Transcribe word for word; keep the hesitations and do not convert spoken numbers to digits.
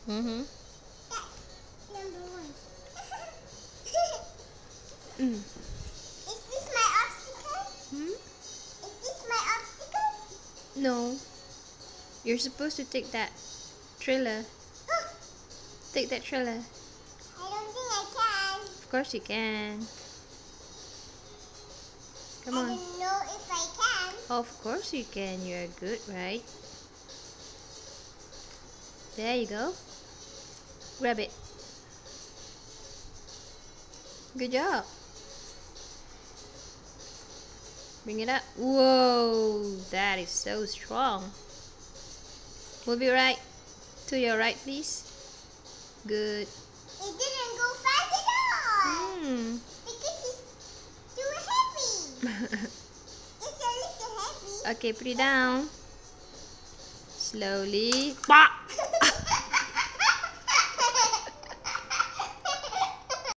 Mm-hmm. Number one. Mm. Is this my obstacle? Hmm? Is this my obstacle? No. You're supposed to take that trailer. Oh, Take that trailer. I don't think I can. Of course you can. Come I on. don't know if I can. Of course you can. You're good, right? There you go. Grab it. Good job. Bring it up. Whoa, that is so strong. Move it right. To your right, please. Good. It didn't go fast at all. Hmm. Because it's too heavy. It's a little heavy. Okay, put it down. Slowly. Pop.